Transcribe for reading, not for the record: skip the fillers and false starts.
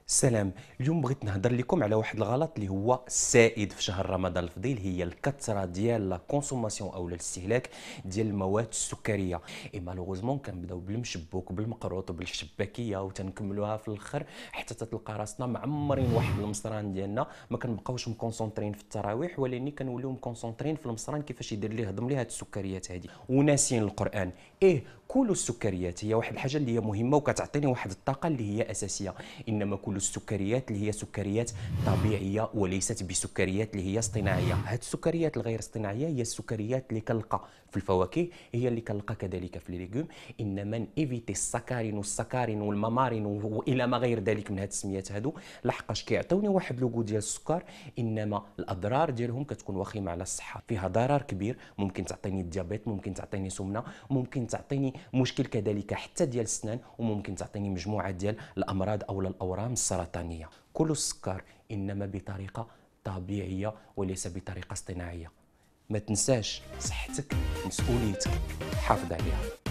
سلام. اليوم بغيت نهضر لكم على واحد الغلط اللي هو السائد في شهر رمضان الفضيل، هي الكثره ديال لا كونسوماسيون او الاستهلاك ديال المواد السكريه. اي مالوغوزمون كنبداو بالمشبوك بالمقروط وبالشباكيه وتنكملوها في الاخر حتى تلقى راسنا معمرين واحد المصران ديالنا، ما كنبقاوش مكونسونطرين في التراويح ولكن كنوليو مكونسونطرين في المصران كيفاش يدير ليه هضم ليه هاد السكريات هادي وناسين القران. كل السكريات هي واحد الحاجه اللي هي مهمه وكتعطيني واحد الطاقه اللي هي اساسيه، انما كل السكريات اللي هي سكريات طبيعيه وليست بسكريات اللي هي اصطناعيه. هاد السكريات الغير اصطناعيه هي السكريات اللي كنلقى في الفواكه، هي اللي كنلقى كذلك في ليغوم. انما ايفيتي السكارين والمامارين والى ما غير ذلك من هاد السميات هادو، لحقاش كيعطيوني واحد لوغو ديال السكر، انما الاضرار ديالهم كتكون وخيمه على الصحه، فيها ضرر كبير، ممكن تعطيني الديابيت، ممكن تعطيني سمنه، ممكن تعطيني مشكل كذلك حتى ديال السنان، وممكن تعطيني مجموعه ديال الامراض او الاورام السرطانيه. كل السكر انما بطريقه طبيعيه وليس بطريقه اصطناعيه. ما تنساش صحتك مسؤوليتك، حافظ عليها.